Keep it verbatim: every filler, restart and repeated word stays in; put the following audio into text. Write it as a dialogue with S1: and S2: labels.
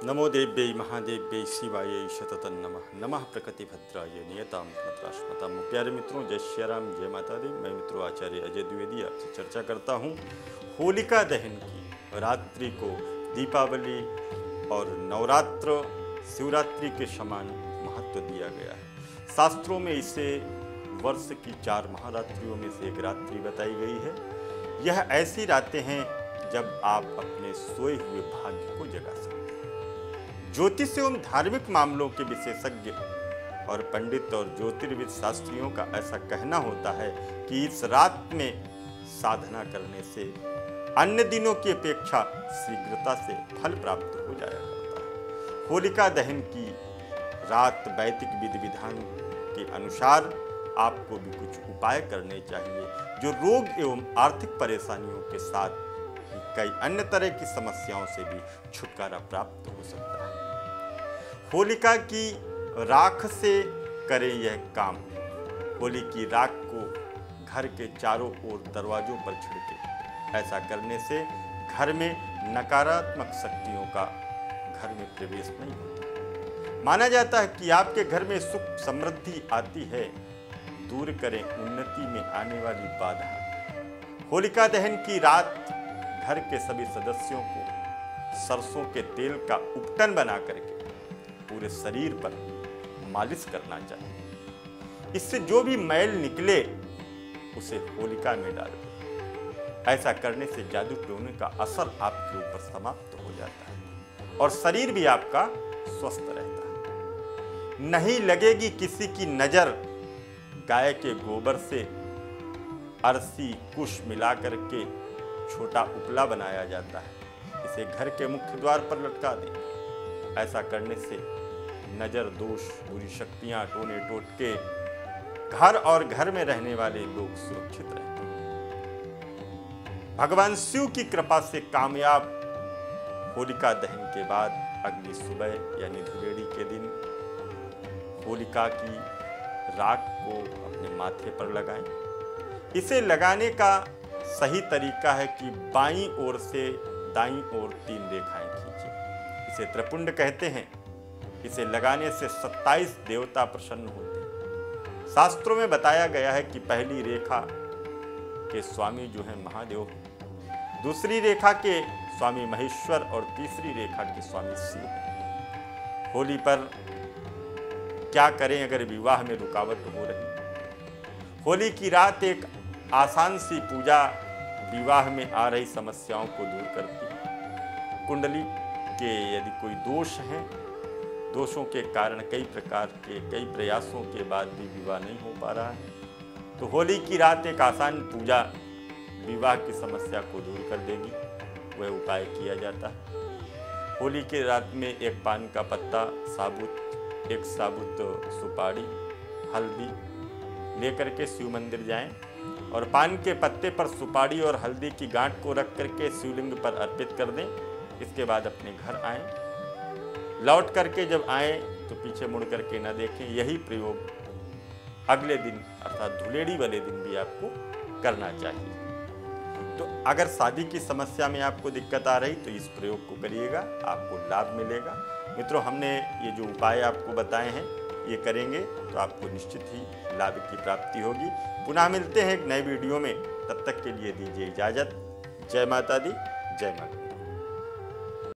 S1: नमो देव्यै महादेव्यै शिवाय शततं नमः। नमः प्रकृतिभद्राय नियतां तत्रास्मतां। प्यारे मित्रों, जय श्री राम, जय माता दी। मैं मित्रों आचार्य अजय द्विवेदी आपसे चर्चा करता हूँ होलिका दहन की। रात्रि को दीपावली और नवरात्र शिवरात्रि के समान महत्व दिया गया है। शास्त्रों में इसे वर्ष की चार महारात्रियों में से एक रात्रि बताई गई है। यह ऐसी रातें हैं जब आप अपने सोए हुए भाग्य को जगा सकते हैं। ज्योतिष एवं धार्मिक मामलों के विशेषज्ञ और पंडित और ज्योतिर्विद शास्त्रियों का ऐसा कहना होता है कि इस रात में साधना करने से अन्य दिनों की अपेक्षा शीघ्रता से फल प्राप्त हो जाया करता है। होलिका दहन की रात वैदिक विधि विधान के अनुसार आपको भी कुछ उपाय करने चाहिए जो रोग एवं आर्थिक परेशानियों के साथ कई अन्य तरह की समस्याओं से भी छुटकारा प्राप्त हो सकता है। होलिका की राख से करें यह काम। होली की राख को घर के चारों ओर दरवाजों पर छिड़के। ऐसा करने से घर में नकारात्मक शक्तियों का घर में प्रवेश नहीं होता। माना जाता है कि आपके घर में सुख समृद्धि आती है। दूर करें उन्नति में आने वाली बाधा। होलिका दहन की रात घर के सभी सदस्यों को सरसों के तेल का उपटन बना करके पूरे शरीर पर मालिश करना चाहिए। इससे जो भी मैल निकले उसे होलिका में डाल दें। ऐसा करने से जादू टोने का असर आपके ऊपर समाप्त हो जाता है और शरीर भी आपका स्वस्थ रहता है। नहीं लगेगी किसी की नजर। गाय के गोबर से अरसी कुश मिला करके छोटा उपला बनाया जाता है। इसे घर के मुख्य द्वार पर लटका दें। ऐसा करने से नजर दोष, बुरी शक्तियां, टोने टोटके घर और घर में रहने वाले लोग सुरक्षित रहते हैं। भगवान शिव की कृपा से कामयाब होलिका दहन के बाद अगली सुबह यानी धुलेड़ी के दिन होलिका की राख को अपने माथे पर लगाएं। इसे लगाने का सही तरीका है कि बाईं ओर से दाईं ओर तीन रेखाएं खींचें। इसे त्रिपुंड कहते हैं। इसे लगाने से सत्ताईस देवता प्रसन्न होते हैं। शास्त्रों में बताया गया है कि पहली रेखा के स्वामी जो है महादेव, दूसरी रेखा के स्वामी महेश्वर और तीसरी रेखा के स्वामी शिव हैं। होली पर क्या करें अगर विवाह में रुकावट हो रही? होली की रात एक आसान सी पूजा विवाह में आ रही समस्याओं को दूर करती है। कुंडली के यदि कोई दोष हैं, दोषों के कारण कई प्रकार के कई प्रयासों के बाद भी विवाह नहीं हो पा रहा है, तो होली की रात एक आसान पूजा विवाह की समस्या को दूर कर देगी। वह उपाय किया जाता है। होली की रात में एक पान का पत्ता, साबुत एक साबुत सुपारी, हल्दी लेकर के शिव मंदिर जाएं और पान के पत्ते पर सुपारी और हल्दी की गांठ को रख करके शिवलिंग पर अर्पित कर दें। इसके बाद अपने घर आएं। लौट करके जब आएं तो पीछे मुड़ करके ना देखें। यही प्रयोग अगले दिन अर्थात धुलेड़ी वाले दिन भी आपको करना चाहिए। तो अगर शादी की समस्या में आपको दिक्कत आ रही तो इस प्रयोग को करिएगा, आपको लाभ मिलेगा। मित्रों, हमने ये जो उपाय आपको बताए हैं ये करेंगे तो आपको निश्चित ही लाभ की प्राप्ति होगी। पुनः मिलते हैं एक नए वीडियो में। तब तक के लिए दीजिए इजाज़त। जय माता दी, जय माता।